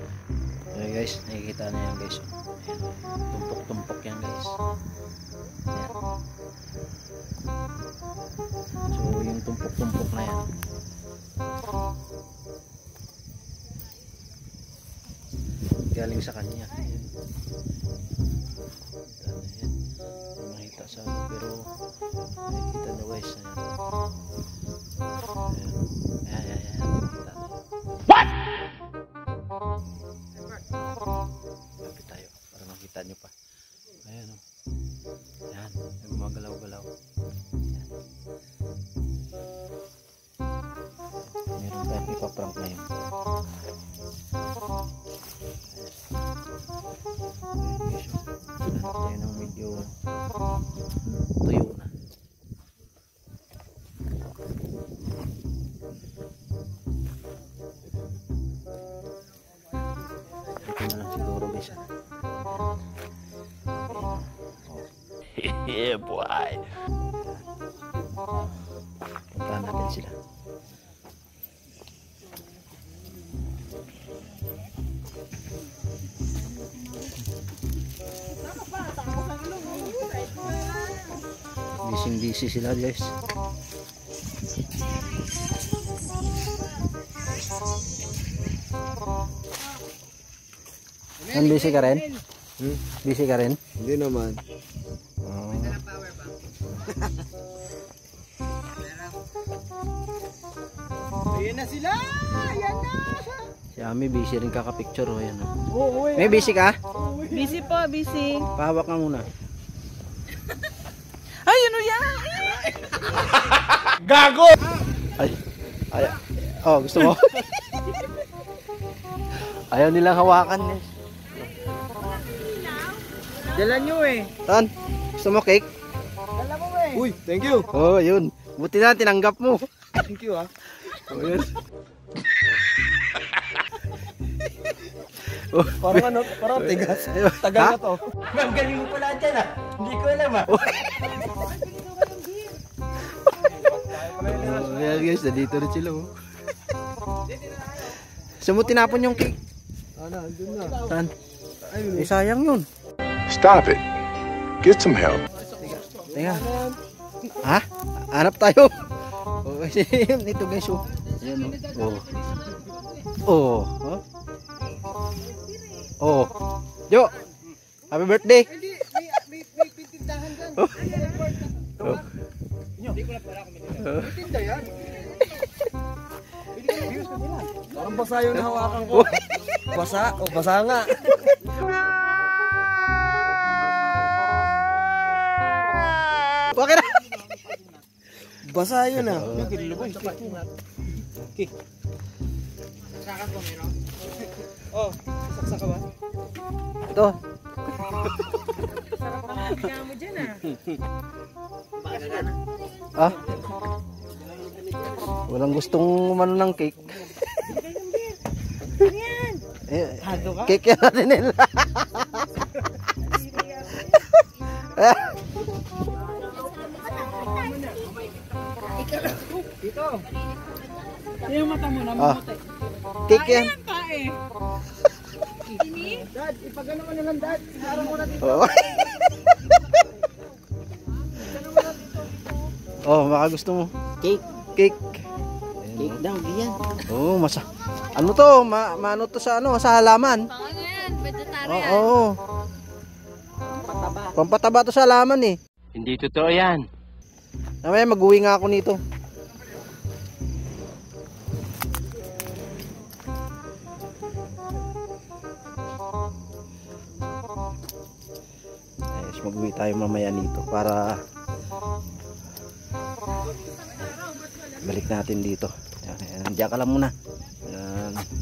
Ayan guys, nakikita na yan guys. Tumpok-tumpok yan guys. Ayan. So yung tumpok-tumpok na yan, galing sa kanya. Ayan. Makita sa ano, pero nakikita nyo guys. Ayan. Ayan. Nakikita nyo. What? Lapit tayo para makita nyo pa. Ayan o. Ayan. Gumagalaw-galaw. Ayan. Meron tayong ipaprank ngayon. Hanap tayo ng medyo tuyo na. Ito na lang siguro guys. Yeah boy. Puntahan natin sila. Busy sila guys. Busy ka rin? Busy ka rin? Hindi naman. Oh. Ayan na sila! Ayan na! Si Ami busy rin kakapicture. Oh, yan, oh. Oo, May busy ka? Busy po, busy. Pahawak ka muna. Ay, ano yan? Gago! Ay. Oh, gusto mo? Ayaw nilang hawakan guys. Dala nyo eh. Tan, gusto mo cake? Dala mo eh. Uy, thank you! Oh, yun. Buti na tinanggap mo. Thank you ah. Oh, yun. Parang ano, parang tigas. Tagal na to. Ang galing mo pala dyan ah. Hindi ko alam ah. Oh, ayan guys, nandito na sila. Oh. Saan mo tinapon yung cake? Ano, andun na. Tan? Eh, sayang yun. Stop it. Get some help. Teka. Ha? Hanap tayo. Oh, ito guys. Oh. Ayan, oh. Oh. Oh. Oh. Jo. Happy birthday. May pitindahan dyan. Oh. Oh. Hindi ko na pala kung may tinda yan. Parang basa yung nahawakan ko. Basa? O basa nga. Okay na. Basa yun ah. Okay. Saksak ko meron? Oh, saksak ka ba? Ito. Sarap mo dyan ah. Ah? Walang gustong umano ng cake. Ano yan? Eh, Hado ka? cake yan natin nila. Dito. Yung mata mo na Ah. mamuti. Cake yan. Ayan pa eh. Dad, ipagano mo naman dad. Sarang mo na dito. Oh. Oh, baka gusto mo. Cake. Cake. Cake daw, ganyan. Oh, ano to? Maano to sa ano, sa halaman? Ano yan? Vegetarian. Oo. Pampataba to sa halaman eh. Hindi totoo yan. Mamaya mag-uwi nga ako nito. Ayos, mag-uwi tayo mamaya nito para balik natin dito. Nandiyan ka lang muna. Yan.